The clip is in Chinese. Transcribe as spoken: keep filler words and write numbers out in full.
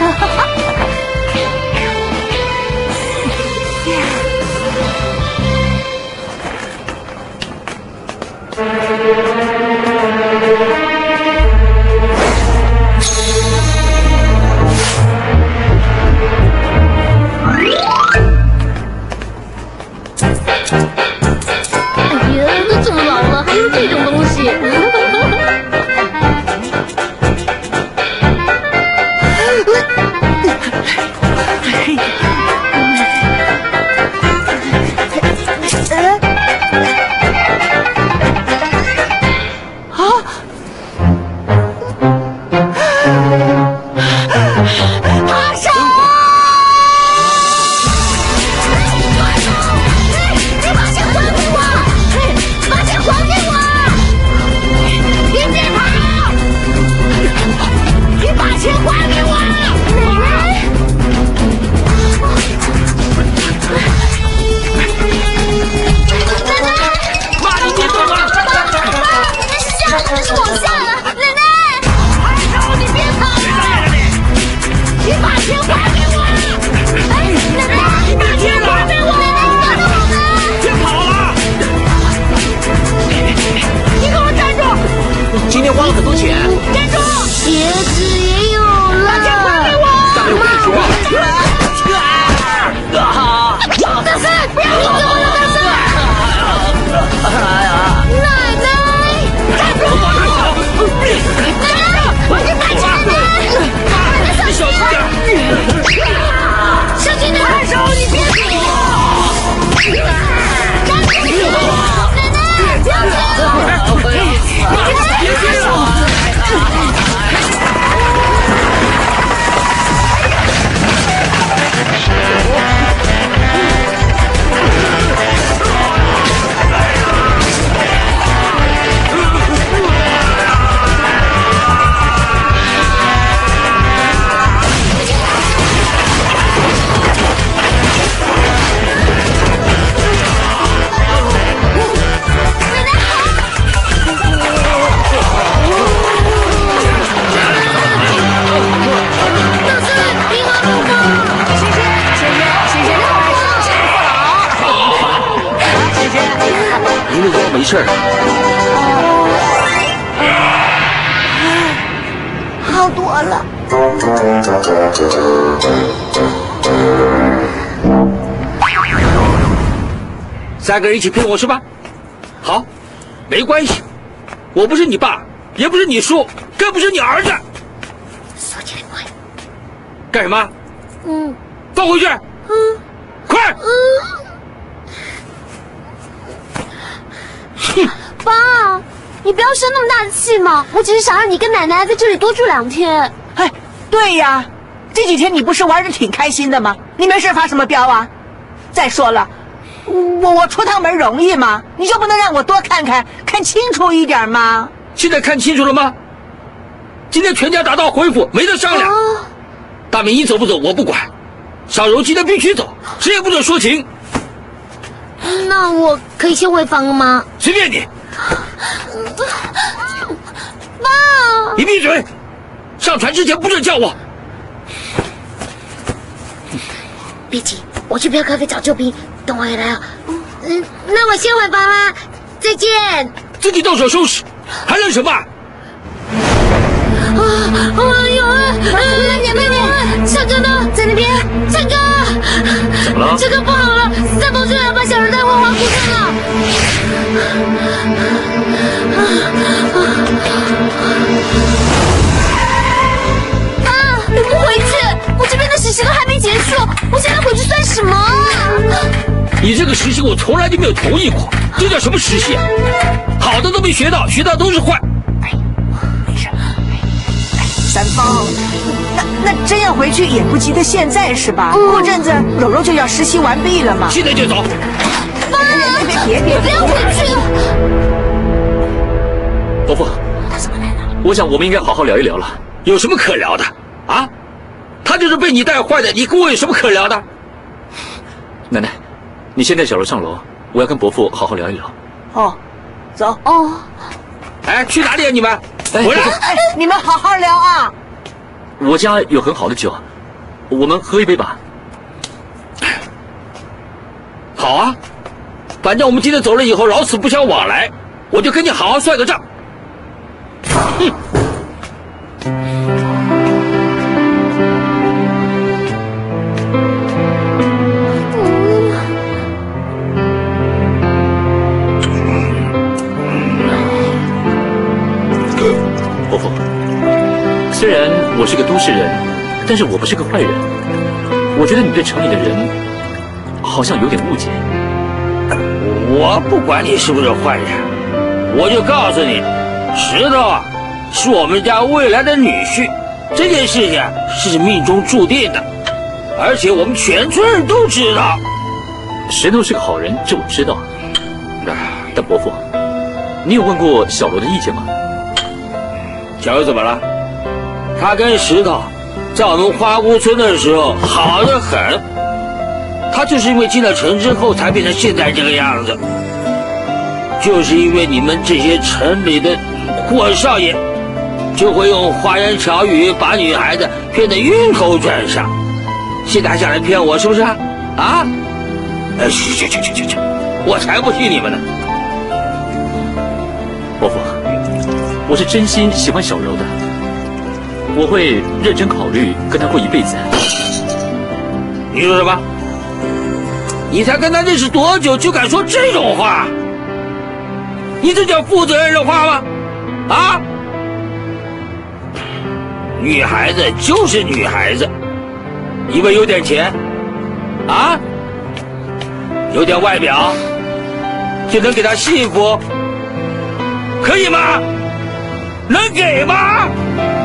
事儿。 好多了。 三个人一起骗我是吧？好，没关系，我不是你爸，也不是你叔，更不是你儿子。 锁起来，快！ 干什么？ 嗯， 放回去。嗯，快。 嗯。哼，爸，你不要生那么大的气嘛！我只是想让你跟奶奶在这里多住两天。 哎，对呀，这几天你不是玩得挺开心的吗？你没事发什么飙啊？再说了。我我出趟门容易吗？你就不能让我多看看，看清楚一点吗？ 现在看清楚了吗？今天全家打道回府，没得商量。哦、大明，你走不走我不管，小柔今天必须走，谁也不准说情。 那我可以先回房了吗？ 随便你。 爸， 你闭嘴！上船之前不准叫我。 别急，我去漂咖啡找救兵。等我回来啊，嗯，那我先回房啦，再见。 自己动手收拾，还愣什么？啊！ 啊有啊！慢点慢点，唱歌呢，在那边，唱歌。 怎么了？ 这个不好了，三宝队要把小人带回皇姑镇了。啊！你不回去，我这边的实习都还没结束，我现在回去算什么啊？ 你这个实习我从来就没有同意过，这叫什么实习啊？好的都没学到，学到都是坏。 哎，没事。哎，三宝，那那真要回去也不急得现在是吧？嗯、过阵子柔柔就要实习完毕了嘛。 现在就走。 爸， 别别别， 不要回去了。 伯父， 他怎么来了？ 我想我们应该好好聊一聊了。有什么可聊的啊？他就是被你带坏的，你跟我有什么可聊的？奶奶。你先带小柔上楼，我要跟伯父好好聊一聊。 哦，走。 哦， 哎，去哪里啊你们？ 回来！哎，你们好好聊啊。 我家有很好的酒， 我们喝一杯吧。 好啊，反正我们今天走了以后，老死不相往来，我就跟你好好算个账。哼。 伯父，虽然我是个都市人，但是我不是个坏人。我觉得你对城里的人好像有点误解。 我不管你是不是坏人，我就告诉你，石头啊，是我们家未来的女婿，这件事情是命中注定的，而且我们全村人都知道。 石头是个好人，这我知道。但伯父，你有问过小罗的意见吗？ 小罗怎么了？他跟石头在我们花姑村的时候好得很，他就是因为进了城之后才变成现在这个样子，就是因为你们这些城里的货少爷就会用花言巧语把女孩子骗得晕头转向，现在还想来骗我是不是啊？啊？哎，去去去去去去，我才不信你们呢！ 伯父，我是真心喜欢小柔的，我会认真考虑跟她过一辈子。 你说什么？你才跟她认识多久就敢说这种话？你这叫负责任的话吗？啊？女孩子就是女孩子，因为有点钱，啊，有点外表，就能给她幸福，可以吗？能给吗？